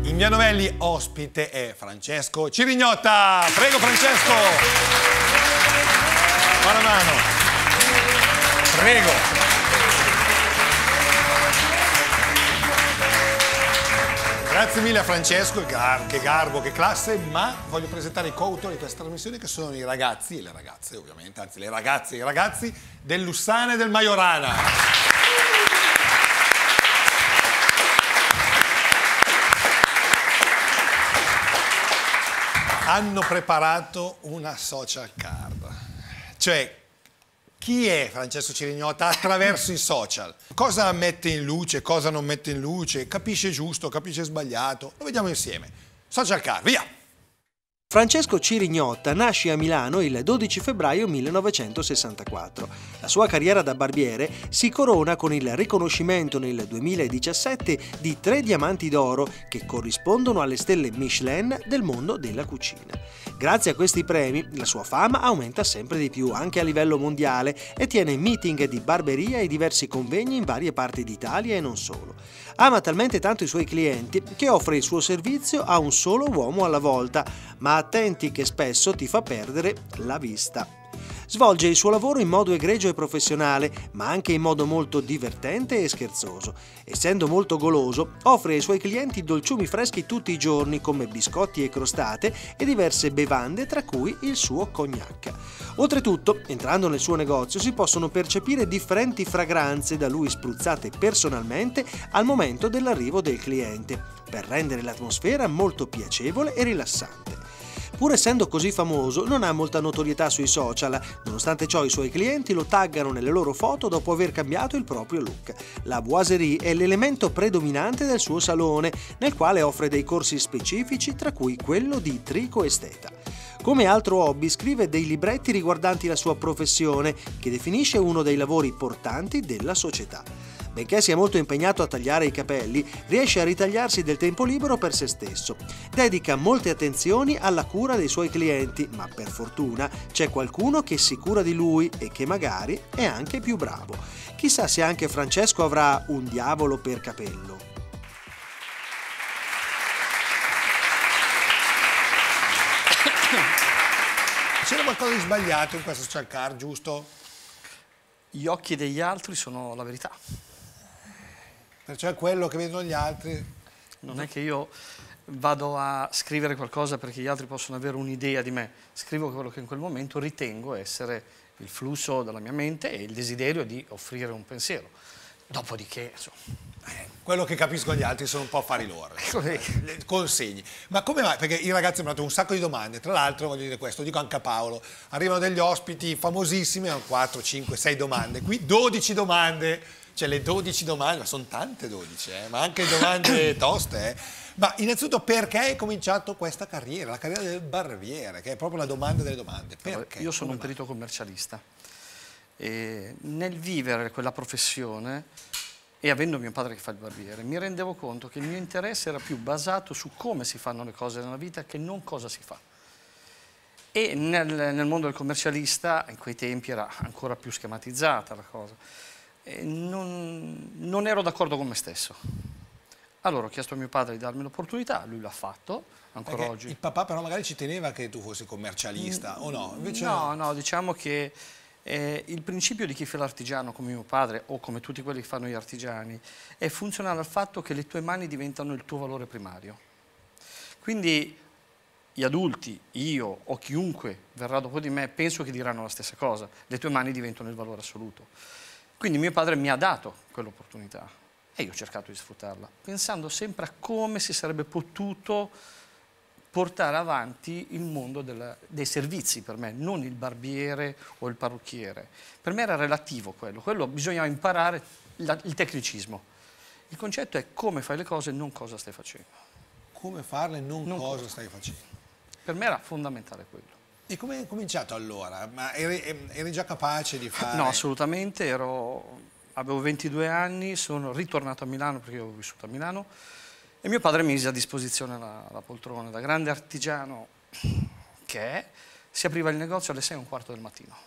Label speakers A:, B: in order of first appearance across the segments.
A: Via Novelli ospite è Francesco Cirignotta. Prego Francesco. Buona mano. Prego. Grazie mille a Francesco, che garbo, che classe, ma voglio presentare i coautori di questa trasmissione che sono i ragazzi e le ragazze ovviamente, anzi le ragazze e i ragazzi del Lussana e del Majorana. Hanno preparato una social card, cioè chi è Francesco Cirignotta attraverso i social? Cosa mette in luce, cosa non mette in luce, capisce giusto, capisce sbagliato? Lo vediamo insieme. Social card, via!
B: Francesco Cirignotta nasce a Milano il 12 febbraio 1964. La sua carriera da barbiere si corona con il riconoscimento nel 2017 di 3 diamanti d'oro che corrispondono alle stelle Michelin del mondo della cucina. Grazie a questi premi la sua fama aumenta sempre di più anche a livello mondiale e tiene meeting di barberia e diversi convegni in varie parti d'Italia e non solo. Ama talmente tanto i suoi clienti che offre il suo servizio a un solo uomo alla volta, ma attenti che spesso ti fa perdere la vista. Svolge il suo lavoro in modo egregio e professionale, ma anche in modo molto divertente e scherzoso. Essendo molto goloso, offre ai suoi clienti dolciumi freschi tutti i giorni come biscotti e crostate e diverse bevande, tra cui il suo cognac. Oltretutto, entrando nel suo negozio si possono percepire differenti fragranze da lui spruzzate personalmente al momento dell'arrivo del cliente, per rendere l'atmosfera molto piacevole e rilassante. Pur essendo così famoso, non ha molta notorietà sui social, nonostante ciò i suoi clienti lo taggano nelle loro foto dopo aver cambiato il proprio look. La boiserie è l'elemento predominante del suo salone, nel quale offre dei corsi specifici, tra cui quello di tricoesteta. Come altro hobby scrive dei libretti riguardanti la sua professione, che definisce uno dei lavori portanti della società. Benché sia molto impegnato a tagliare i capelli, riesce a ritagliarsi del tempo libero per se stesso. Dedica molte attenzioni alla cura dei suoi clienti, ma per fortuna c'è qualcuno che si cura di lui e che magari è anche più bravo. Chissà se anche Francesco avrà un diavolo per capello.
A: C'era qualcosa di sbagliato in questa social card, giusto?
C: Gli occhi degli altri sono la verità.
A: Perciò è quello che vedono gli altri.
C: Non è che io vado a scrivere qualcosa perché gli altri possono avere un'idea di me. Scrivo quello che in quel momento ritengo essere il flusso della mia mente e il desiderio di offrire un pensiero. Dopodiché, insomma...
A: Quello che capisco gli altri sono un po' affari loro, consegni. Ma come mai? Perché i ragazzi hanno fatto un sacco di domande, tra l'altro voglio dire questo, lo dico anche a Paolo, arrivano degli ospiti famosissimi, hanno 4, 5, 6 domande, qui 12 domande, cioè le 12 domande, ma sono tante 12, ma anche domande toste. Ma innanzitutto perché hai cominciato questa carriera, la carriera del barbiere, che è proprio la domanda delle domande? Perché?
C: Io sono un perito commercialista e nel vivere quella professione e avendo mio padre che fa il barbiere, mi rendevo conto che il mio interesse era più basato su come si fanno le cose nella vita che non cosa si fa. E nel mondo del commercialista, in quei tempi, era ancora più schematizzata la cosa. E non ero d'accordo con me stesso. Allora ho chiesto a mio padre di darmi l'opportunità, lui l'ha fatto, ancora
A: perché
C: oggi.
A: Il papà però magari ci teneva che tu fossi commercialista, o no? Invece...
C: No, diciamo che il principio di chi fa l'artigiano come mio padre o come tutti quelli che fanno gli artigiani è funzionale al fatto che le tue mani diventano il tuo valore primario. Quindi gli adulti, io o chiunque verrà dopo di me, penso che diranno la stessa cosa, le tue mani diventano il valore assoluto. Quindi mio padre mi ha dato quell'opportunità e io ho cercato di sfruttarla, pensando sempre a come si sarebbe potuto portare avanti il mondo dei servizi per me, non il barbiere o il parrucchiere. Per me era relativo quello bisognava imparare il tecnicismo. Il concetto è come fai le cose e non cosa stai facendo.
A: Come farle e non cosa stai facendo.
C: Per me era fondamentale quello.
A: E come hai cominciato allora? Ma eri già capace di fare?
C: No, assolutamente, avevo 22 anni, sono ritornato a Milano perché io avevo vissuto a Milano e mio padre mi mise a disposizione la poltrona. Da grande artigiano che è, si apriva il negozio alle 6:15 del mattino.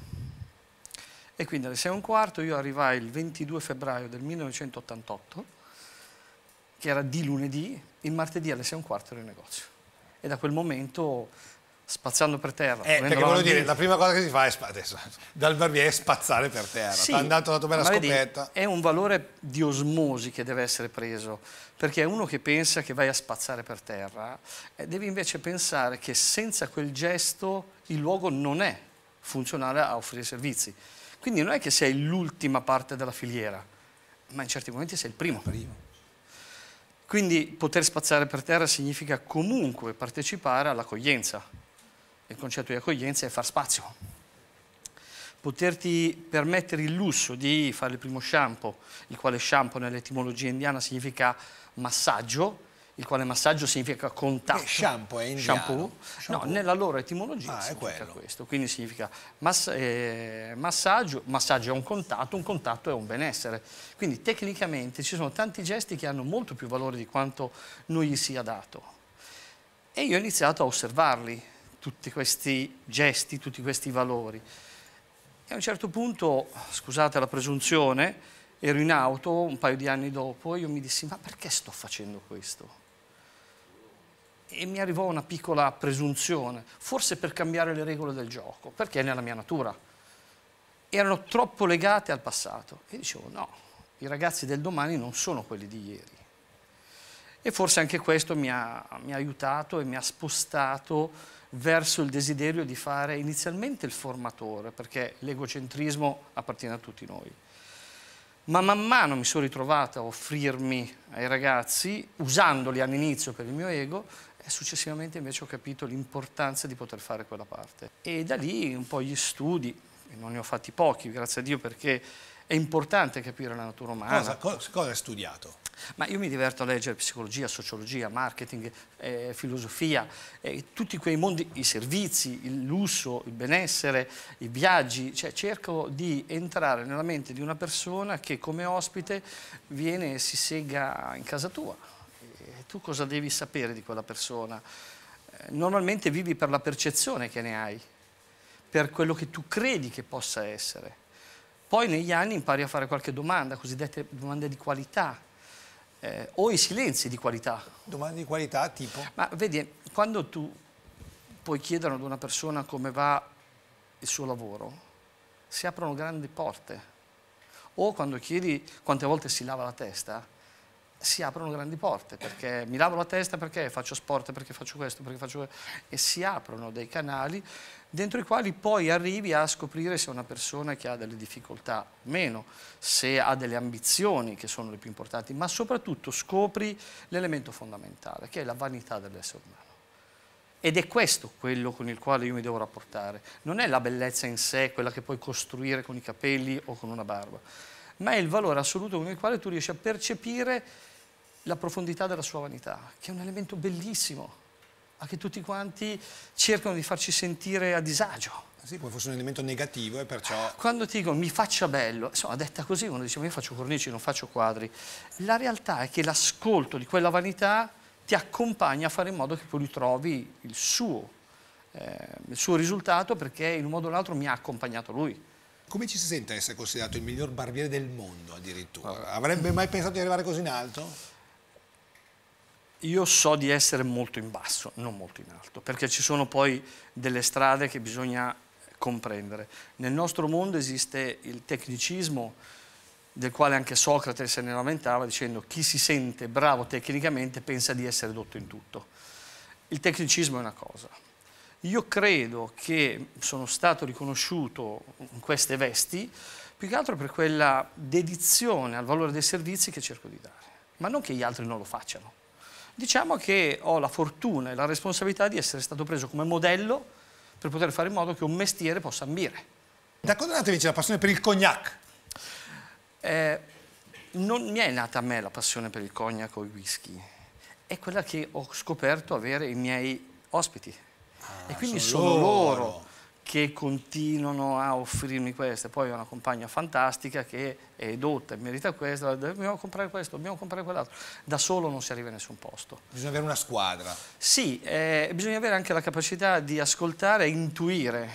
C: E quindi alle 6:15 io arrivai il 22 febbraio del 1988 che era di lunedì, il martedì alle 6:15 ero in negozio. E da quel momento, spazzando per terra...
A: perché volevo dire, la prima cosa che si fa è adesso, dal barbiere è spazzare per terra.
C: Sì,
A: ti hanno dato una tua bella scopetta.
C: Vedi, è un valore di osmosi che deve essere preso, perché uno che pensa che vai a spazzare per terra, devi invece pensare che senza quel gesto il luogo non è funzionale a offrire servizi. Quindi non è che sei l'ultima parte della filiera, ma in certi momenti sei il primo. Quindi poter spazzare per terra significa comunque partecipare all'accoglienza. Il concetto di accoglienza è far spazio. Poterti permettere il lusso di fare il primo shampoo, il quale shampoo nell'etimologia indiana significa massaggio, il quale massaggio significa contatto.
A: Shampoo è indiano?
C: Shampoo? No, nella loro etimologia significa questo. Quindi significa massaggio, massaggio è un contatto è un benessere. Quindi tecnicamente ci sono tanti gesti che hanno molto più valore di quanto non gli sia dato. E io ho iniziato a osservarli, tutti questi gesti, tutti questi valori. E a un certo punto, scusate la presunzione, ero in auto un paio di anni dopo e io mi dissi: ma perché sto facendo questo? E mi arrivò una piccola presunzione, forse per cambiare le regole del gioco, perché è nella mia natura. Erano troppo legate al passato. E dicevo: no, i ragazzi del domani non sono quelli di ieri. E forse anche questo mi ha aiutato e mi ha spostato verso il desiderio di fare inizialmente il formatore, perché l'egocentrismo appartiene a tutti noi. Ma man mano mi sono ritrovato a offrirmi ai ragazzi, usandoli all'inizio per il mio ego, e successivamente invece ho capito l'importanza di poter fare quella parte. E da lì un po' gli studi, e non ne ho fatti pochi, grazie a Dio, perché è importante capire la natura umana.
A: Cosa hai studiato?
C: Ma io mi diverto a leggere psicologia, sociologia, marketing, filosofia, tutti quei mondi, i servizi, il lusso, il benessere, i viaggi, cioè cerco di entrare nella mente di una persona che come ospite viene e si sega in casa tua. E tu cosa devi sapere di quella persona? Normalmente vivi per la percezione che ne hai, per quello che tu credi che possa essere. Poi negli anni impari a fare qualche domanda, cosiddette domande di qualità, o i silenzi di qualità.
A: Domande di qualità tipo?
C: Ma vedi, quando tu puoi chiedere ad una persona come va il suo lavoro, si aprono grandi porte. O quando chiedi quante volte si lava la testa, si aprono grandi porte, perché mi lavo la testa perché faccio sport, perché faccio questo, perché faccio questo, e si aprono dei canali dentro i quali poi arrivi a scoprire se è una persona che ha delle difficoltà o meno, se ha delle ambizioni che sono le più importanti, ma soprattutto scopri l'elemento fondamentale, che è la vanità dell'essere umano. Ed è questo quello con il quale io mi devo rapportare. Non è la bellezza in sé, quella che puoi costruire con i capelli o con una barba, ma è il valore assoluto con il quale tu riesci a percepire la profondità della sua vanità, che è un elemento bellissimo, a che tutti quanti cercano di farci sentire a disagio.
A: Sì, poi fosse un elemento negativo e perciò...
C: Quando ti dicono mi faccia bello, insomma, detta così, uno dice: ma io faccio cornici, non faccio quadri. La realtà è che l'ascolto di quella vanità ti accompagna a fare in modo che poi trovi il suo risultato, perché in un modo o l'altro mi ha accompagnato lui.
A: Come ci si sente a essere considerato il miglior barbiere del mondo addirittura? Avrebbe mai pensato di arrivare così in alto?
C: Io so di essere molto in basso, non molto in alto, perché ci sono poi delle strade che bisogna comprendere. Nel nostro mondo esiste il tecnicismo, del quale anche Socrate se ne lamentava, dicendo: chi si sente bravo tecnicamente pensa di essere dotto in tutto. Il tecnicismo è una cosa. Io credo che sono stato riconosciuto in queste vesti più che altro per quella dedizione al valore dei servizi che cerco di dare, ma non che gli altri non lo facciano. Diciamo che ho la fortuna e la responsabilità di essere stato preso come modello per poter fare in modo che un mestiere possa ambire.
A: Da quando è nata invece la passione per il cognac?
C: Non mi è nata a me la passione per il cognac o il whisky, è quella che ho scoperto avere i miei ospiti. E quindi sono loro che continuano a offrirmi queste. Poi ho una compagna fantastica che è edotta e merita questo, dobbiamo comprare questo, dobbiamo comprare quell'altro. Da solo non si arriva a nessun posto.
A: Bisogna avere una squadra.
C: Sì, bisogna avere anche la capacità di ascoltare e intuire,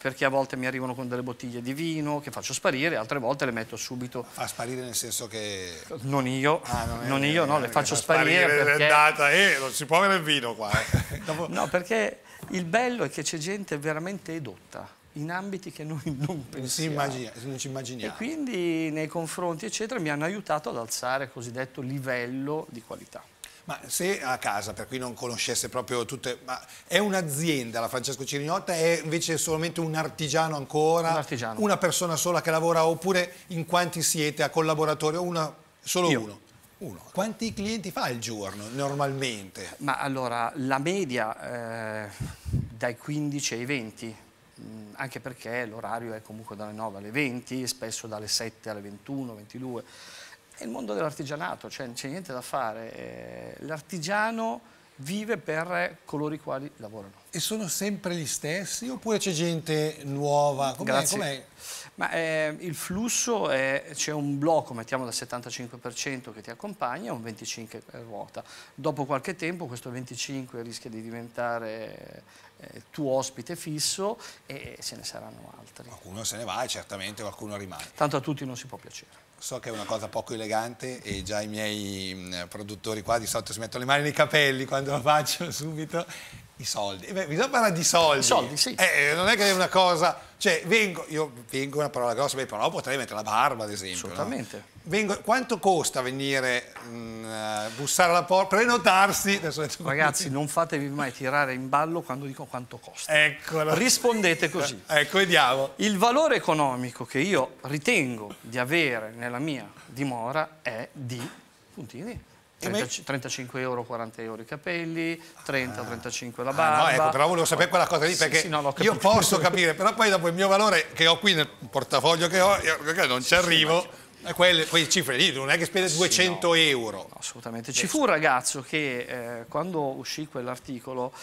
C: perché a volte mi arrivano con delle bottiglie di vino che faccio sparire, altre volte le metto subito.
A: Fa sparire nel senso che...
C: Non io, non io, no, le faccio sparire perché...
A: non si può avere il vino qua. Dopo...
C: No, perché il bello è che c'è gente veramente edotta in ambiti che noi non pensiamo.
A: Non ci immaginiamo.
C: E quindi nei confronti, eccetera, mi hanno aiutato ad alzare il cosiddetto livello di qualità.
A: Ma se a casa, per chi non conoscesse proprio tutte, ma è un'azienda la Francesco Cirignotta, è invece solamente un artigiano ancora? Un artigiano. Una persona sola che lavora, oppure in quanti siete a collaboratori? Solo
C: Io.
A: Uno. Quanti clienti fa al giorno normalmente?
C: Ma allora, la media dai 15 ai 20, anche perché l'orario è comunque dalle 9 alle 20, spesso dalle 7 alle 21, 22. È il mondo dell'artigianato, cioè non c'è niente da fare. L'artigiano vive per coloro i quali lavorano.
A: E sono sempre gli stessi oppure c'è gente nuova?
C: Grazie. Ma il flusso c'è un blocco, mettiamo del 75% che ti accompagna e un 25% ruota. Dopo qualche tempo questo 25% rischia di diventare tuo ospite fisso e se ne saranno altri.
A: Qualcuno se ne va e certamente qualcuno rimane.
C: Tanto a tutti non si può piacere.
A: So che è una cosa poco elegante e già i miei produttori qua di solito si mettono le mani nei capelli quando lo faccio subito. I soldi. Bisogna parlare di soldi.
C: I soldi, sì.
A: Non è che è una cosa... Cioè, io vengo, una parola grossa, però potrei mettere la barba, ad esempio.
C: Assolutamente.
A: No? Quanto costa venire, bussare alla porta, prenotarsi?
C: Ragazzi, non fatevi mai tirare in ballo quando dico quanto costa.
A: Eccolo.
C: Rispondete così.
A: Ecco, vediamo.
C: Il valore economico che io ritengo di avere nella mia dimora è di puntini. 35 euro, 40 euro i capelli, 30-35 la barba.
A: No, ecco, però volevo sapere quella cosa lì perché io posso capire, però poi dopo il mio valore che ho qui nel portafoglio che ho, io non ci arrivo, quelle cifre lì, non è che spende 200 euro.
C: No, assolutamente. Ci fu un ragazzo che quando uscì quell'articolo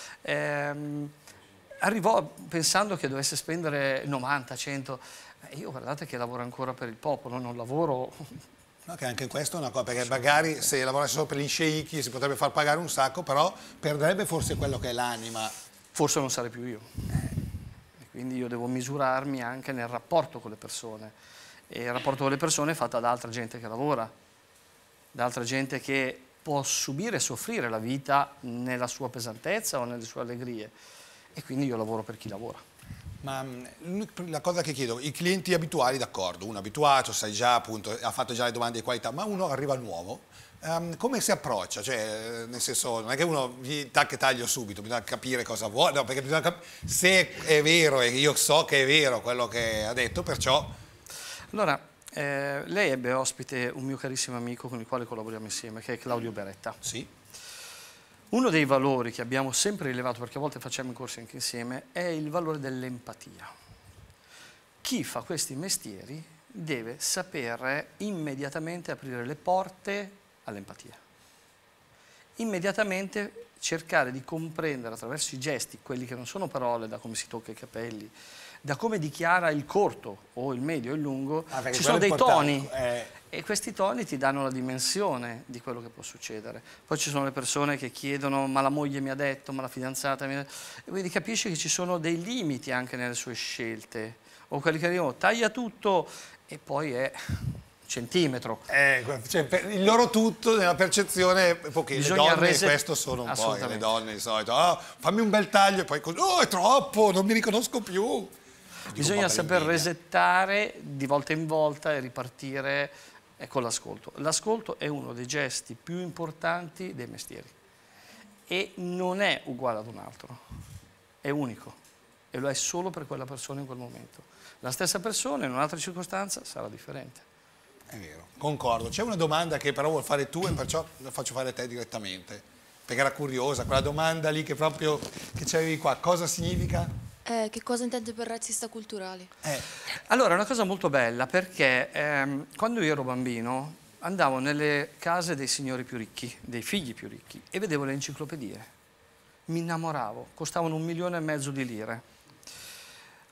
C: arrivò pensando che dovesse spendere 90, 100. Io guardate che lavoro ancora per il popolo, non lavoro...
A: No, che anche questo è una cosa, perché magari se lavorasse solo per gli sceicchi si potrebbe far pagare un sacco, però perderebbe forse quello che è l'anima.
C: Forse non sarei più io. E quindi io devo misurarmi anche nel rapporto con le persone. E il rapporto con le persone è fatto da altra gente che lavora, da altra gente che può subire e soffrire la vita nella sua pesantezza o nelle sue allegrie. E quindi io lavoro per chi lavora.
A: Ma la cosa che chiedo, i clienti abituali, d'accordo, uno abituato, sai già, appunto, ha fatto già le domande di qualità, ma uno arriva nuovo, come si approccia? Cioè, nel senso, non è che uno gli taglio subito, bisogna capire cosa vuole, no, perché bisogna se è vero, e io so che è vero quello che ha detto, perciò...
C: Allora, lei ebbe ospite un mio carissimo amico con il quale collaboriamo insieme, che è Claudio Beretta.
A: Sì.
C: Uno dei valori che abbiamo sempre rilevato, perché a volte facciamo i corsi anche insieme, è il valore dell'empatia. Chi fa questi mestieri deve sapere immediatamente aprire le porte all'empatia. Immediatamente cercare di comprendere attraverso i gesti, quelli che non sono parole, da come si tocca i capelli, da come dichiara il corto o il medio o il lungo, ci sono dei toni. E questi toni ti danno la dimensione di quello che può succedere. Poi ci sono le persone che chiedono ma la moglie mi ha detto, ma la fidanzata mi ha detto. E quindi capisci che ci sono dei limiti anche nelle sue scelte. O quelli che arrivano, taglia tutto e poi è centimetro.
A: Cioè, il loro tutto nella percezione, perché le donne questo sono un po', le donne di solito, fammi un bel taglio e poi è troppo, non mi riconosco più.
C: Bisogna saper resettare di volta in volta e ripartire con l'ascolto. L'ascolto è uno dei gesti più importanti dei mestieri e non è uguale ad un altro, è unico e lo è solo per quella persona in quel momento. La stessa persona in un'altra circostanza sarà differente.
A: È vero, concordo. C'è una domanda che però vuoi fare tu e perciò la faccio fare a te direttamente, perché era curiosa, quella domanda lì che proprio che c'avevi qua, cosa significa?
D: Che cosa intende per razzista culturale?
C: Allora, è una cosa molto bella perché quando io ero bambino andavo nelle case dei signori più ricchi, dei figli più ricchi e vedevo le enciclopedie. Mi innamoravo, costavano 1,5 milioni di lire.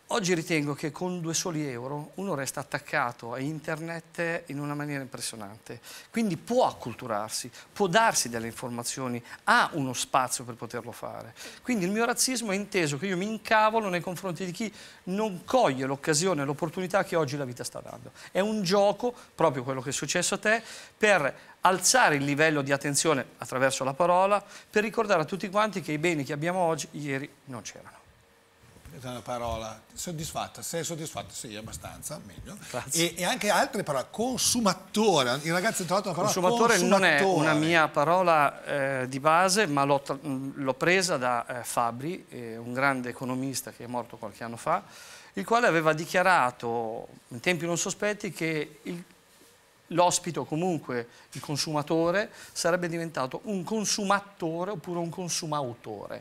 C: Oggi ritengo che con 2 soli euro uno resta attaccato a internet in una maniera impressionante, quindi può acculturarsi, può darsi delle informazioni, ha uno spazio per poterlo fare. Quindi il mio razzismo è inteso che io mi incavolo nei confronti di chi non coglie l'occasione, l'opportunità che oggi la vita sta dando. È un gioco, proprio quello che è successo a te, per alzare il livello di attenzione attraverso la parola, per ricordare a tutti quanti che i beni che abbiamo oggi, ieri, non c'erano.
A: Una parola soddisfatta, sei soddisfatto? Sì, abbastanza, meglio.
C: Grazie.
A: E anche altre parole, consumatore, il ragazzo ha trovato una parola
C: consumatore non è una mia parola di base, ma l'ho presa da Fabri, un grande economista che è morto qualche anno fa, il quale aveva dichiarato in tempi non sospetti che l'ospite o comunque il consumatore sarebbe diventato un consumatore oppure un consumautore.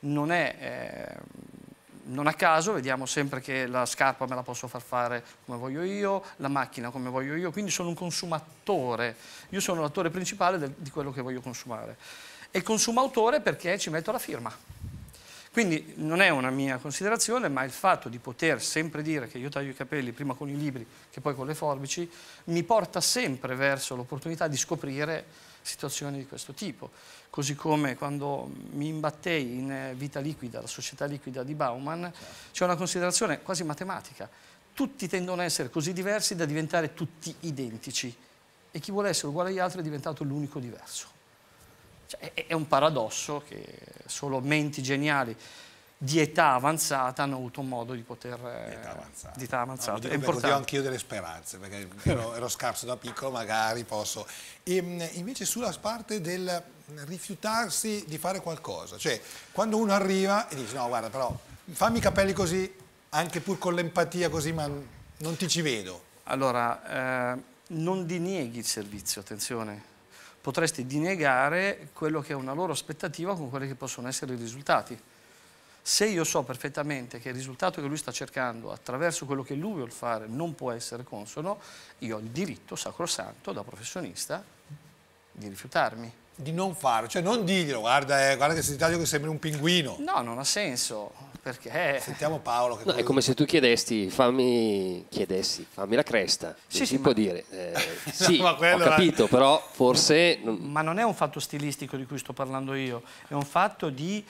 C: Non a caso vediamo sempre che la scarpa me la posso far fare come voglio io, la macchina come voglio io, quindi sono un consumatore. Io sono l'attore principale di quello che voglio consumare. E consumautore perché ci metto la firma. Quindi non è una mia considerazione, ma il fatto di poter sempre dire che io taglio i capelli prima con i libri che poi con le forbici mi porta sempre verso l'opportunità di scoprire situazioni di questo tipo. Così come quando mi imbattei in Vita Liquida, la società liquida di Bauman, c'è una considerazione quasi matematica. Tutti tendono a essere così diversi da diventare tutti identici e chi vuole essere uguale agli altri è diventato l'unico diverso. Cioè, è un paradosso che solo menti geniali di età avanzata hanno avuto modo di poter... Di età avanzata.
A: È importante. Io anch'io delle speranze, perché ero scarso da piccolo, magari posso... E invece sulla parte del rifiutarsi di fare qualcosa, cioè quando uno arriva e dice no guarda però fammi i capelli così, anche pur con l'empatia così, ma non ti ci vedo.
C: Allora, non dinieghi il servizio, attenzione. Potresti dinegare quello che è una loro aspettativa con quelli che possono essere i risultati. Se io so perfettamente che il risultato che lui sta cercando attraverso quello che lui vuole fare non può essere consono, io ho il diritto sacrosanto da professionista di rifiutarmi.
A: Di non farlo, cioè non dirglielo, guarda che se ti taglio che sembri un pinguino.
C: No, non ha senso, perché...
A: Sentiamo Paolo. Che
E: no, è come se tu chiedessi, fammi la cresta,
C: sì,
E: si può dire. Sì,
A: no,
E: ho capito, però forse...
C: Ma non è un fatto stilistico di cui sto parlando io, è un fatto di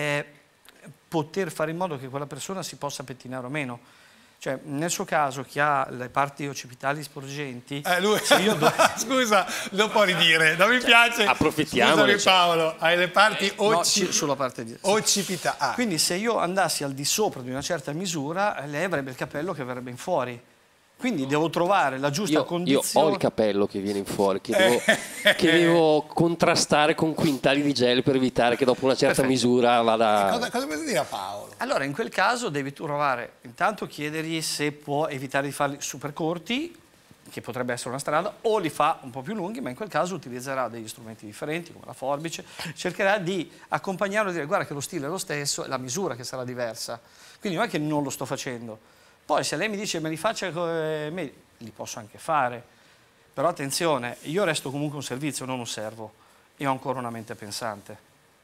C: poter fare in modo che quella persona si possa pettinare o meno. Cioè, nel suo caso, chi ha le parti occipitali sporgenti...
A: Lui... Scusa, non può ridire, non mi piace.
E: Approfittiamone.
A: Scusami Paolo, hai le parti
C: sulla parte di...
A: occipità.
C: Quindi se io andassi al di sopra di una certa misura, lei avrebbe il capello che verrebbe in fuori. Quindi devo trovare la giusta condizione.
E: Io ho il capello che viene in fuori, che devo contrastare con quintali di gel per evitare che dopo una certa misura vada...
A: Cosa vuoi dire a Paolo?
C: Allora, in quel caso devi trovare, intanto chiedergli se può evitare di farli super corti, che potrebbe essere una strada, o li fa un po' più lunghi, ma in quel caso utilizzerà degli strumenti differenti, come la forbice, cercherà di accompagnarlo e dire guarda che lo stile è lo stesso, è la misura che sarà diversa. Quindi non è che non lo sto facendo. Poi se lei mi dice me li faccia me, li posso anche fare, però attenzione, io resto comunque un servizio, non un servo, e ho ancora una mente pensante.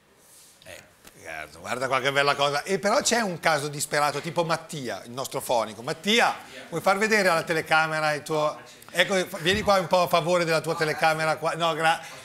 A: Guarda qua che bella cosa. E però c'è un caso disperato, tipo Mattia, il nostro fonico. Mattia, vuoi far vedere alla telecamera il tuo... Ecco, vieni qua un po' a favore della tua telecamera qua. No,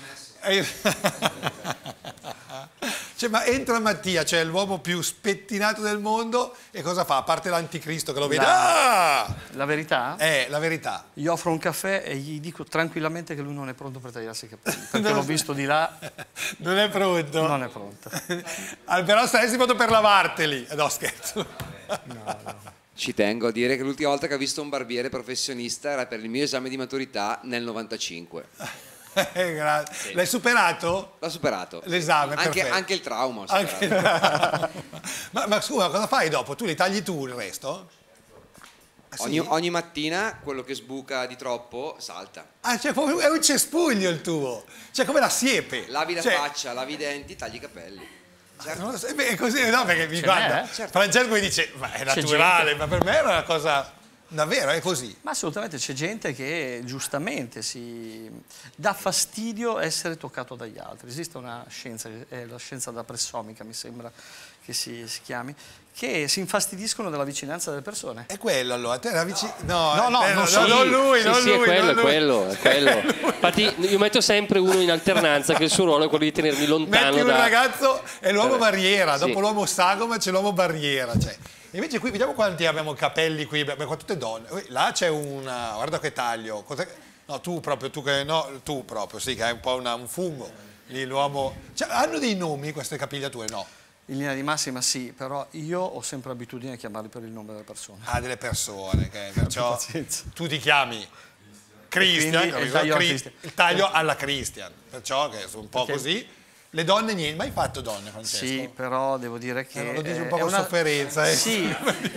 A: Cioè, ma entra Mattia, cioè l'uomo più spettinato del mondo, e cosa fa? A parte l'anticristo che lo vede.
C: La verità?
A: La verità.
C: Gli offro un caffè e gli dico tranquillamente che lui non è pronto per tagliarsi i capelli, perché l'ho visto di là.
A: Non è pronto?
C: Non è pronto.
A: Però saresti pronto per lavarteli. No, scherzo.
C: No.
F: Ci tengo a dire che l'ultima volta che ho visto un barbiere professionista era per il mio esame di maturità nel 95.
A: Grazie. L'hai superato?
F: L'ho superato.
A: L'esame,
F: anche il trauma ho superato.
A: Ma scusa, cosa fai dopo? Tu li tagli tu il resto?
F: Sì? Ogni mattina quello che sbuca di troppo salta.
A: Cioè è un cespuglio il tuo. Cioè come la siepe.
F: Lavi la faccia, lavi i denti, tagli i capelli.
A: Certo. Non lo so, è così, no, perché mi guarda. Certo. Francesco mi dice, ma è naturale, ma per me era una cosa... Davvero, è così?
C: Ma assolutamente, c'è gente che giustamente si dà fastidio essere toccato dagli altri. Esiste una scienza, è la scienza da pressomica, mi sembra che si chiami, che si infastidiscono della vicinanza delle persone.
A: È quello allora, te la
C: No,
A: non lui, non
E: Sì,
A: lui,
E: è
A: non
E: quello,
A: lui.
E: è quello. Infatti io metto sempre uno in alternanza che il suo ruolo è quello di tenermi lontano
A: Metti un
E: da...
A: ragazzo, è l'uomo barriera,
E: Sì.
A: dopo l'uomo sagoma c'è l'uomo barriera. Cioè. Invece qui, vediamo quanti abbiamo capelli qui, beh, qua tutte donne. Là c'è una, guarda che taglio. No, tu proprio, sì, che hai un po' un fungo. Lì l'uomo... Cioè, hanno dei nomi queste capigliature? No.
C: In linea di massima sì, però io ho sempre l'abitudine a chiamarli per il nome delle persone.
A: Ah, delle persone, perciò
C: pazienza.
A: tu ti chiami Christian,
C: Quindi il taglio alla Christian.
A: Perciò che sono un po' così. Le donne niente, mai fatto donne, Francesco?
C: Sì, però devo dire che...
A: lo dici un po' con sofferenza.
C: Sì,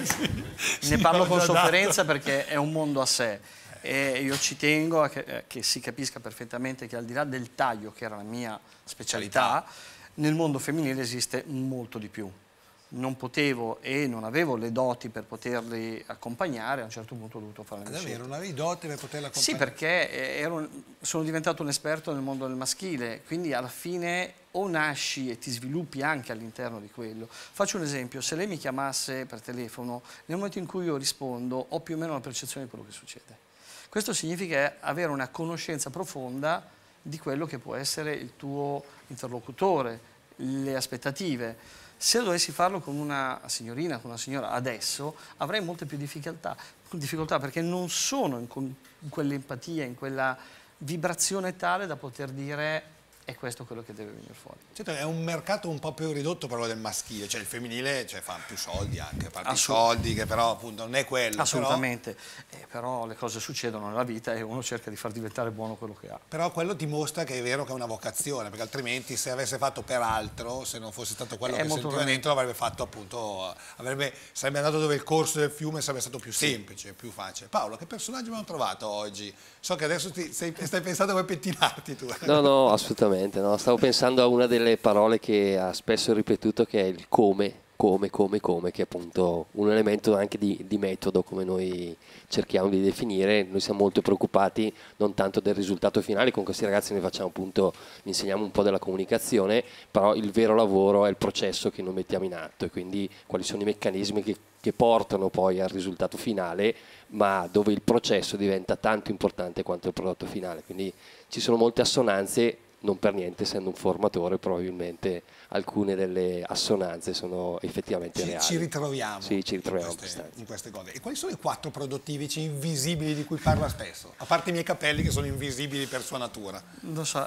C: ne parlo con sofferenza perché è un mondo a sé. E io ci tengo a che si capisca perfettamente che al di là del taglio, che era la mia specialità, nel mondo femminile esiste molto di più. Non potevo e non avevo le doti per poterli accompagnare, a un certo punto ho dovuto fare le
A: Davvero, non avevi doti per poterla accompagnare?
C: Sì, perché sono diventato un esperto nel mondo del maschile, quindi alla fine o nasci e ti sviluppi anche all'interno di quello. Faccio un esempio, se lei mi chiamasse per telefono, nel momento in cui io rispondo ho più o meno la percezione di quello che succede. Questo significa avere una conoscenza profonda di quello che può essere il tuo interlocutore, le aspettative. Se dovessi farlo con una signorina, con una signora adesso, avrei molte più difficoltà perché non sono in quell'empatia, in quella vibrazione tale da poter dire è questo quello che deve venire fuori.
A: Certo, è un mercato un po' più ridotto però del maschile, cioè il femminile fa più soldi anche, fa più soldi che però appunto non è quello.
C: Assolutamente, però le cose succedono nella vita e uno cerca di far diventare buono quello che ha.
A: Però quello dimostra che è vero che è una vocazione, perché altrimenti se avesse fatto per altro, se non fosse stato quello che sentiva dentro, avrebbe fatto appunto, sarebbe andato dove il corso del fiume sarebbe stato più semplice, più facile. Paolo, che personaggio abbiamo trovato oggi? So che adesso stai pensando come pettinarti tu.
E: No, assolutamente. No. Stavo pensando a una delle parole che ha spesso ripetuto, che è il come, che è appunto un elemento anche di metodo, come noi cerchiamo di definire. Noi siamo molto preoccupati non tanto del risultato finale, con questi ragazzi noi facciamo appunto, insegniamo un po' della comunicazione, però il vero lavoro è il processo che noi mettiamo in atto e quindi quali sono i meccanismi che portano poi al risultato finale, ma dove il processo diventa tanto importante quanto il prodotto finale. Quindi ci sono molte assonanze, non per niente, essendo un formatore, probabilmente alcune delle assonanze sono effettivamente reali.
A: Ci ritroviamo,
E: sì, ci ritroviamo
A: in queste cose. E quali sono i 4 prodotti tipici invisibili di cui parla spesso? A parte i miei capelli che sono invisibili per sua natura.
C: Non so,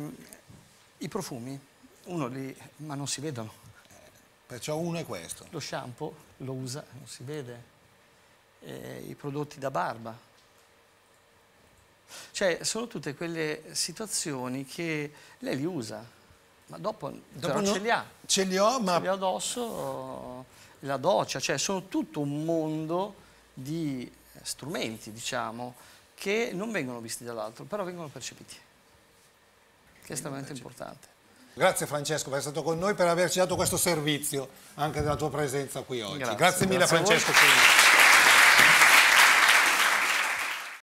C: i profumi, ma non si vedono.
A: Perciò uno è questo.
C: Lo shampoo lo usa, non si vede. I prodotti da barba. Cioè, sono tutte quelle situazioni che lei li usa, ma dopo però
A: no,
C: ce li ha.
A: Ce li ho, ma...
C: Ce li ha addosso, la doccia, cioè sono tutto un mondo di strumenti, diciamo, che non vengono visti dall'altro, però vengono percepiti, che è estremamente importante.
A: Grazie Francesco per essere stato con noi, per averci dato questo servizio anche della tua presenza qui oggi. Grazie mille Francesco.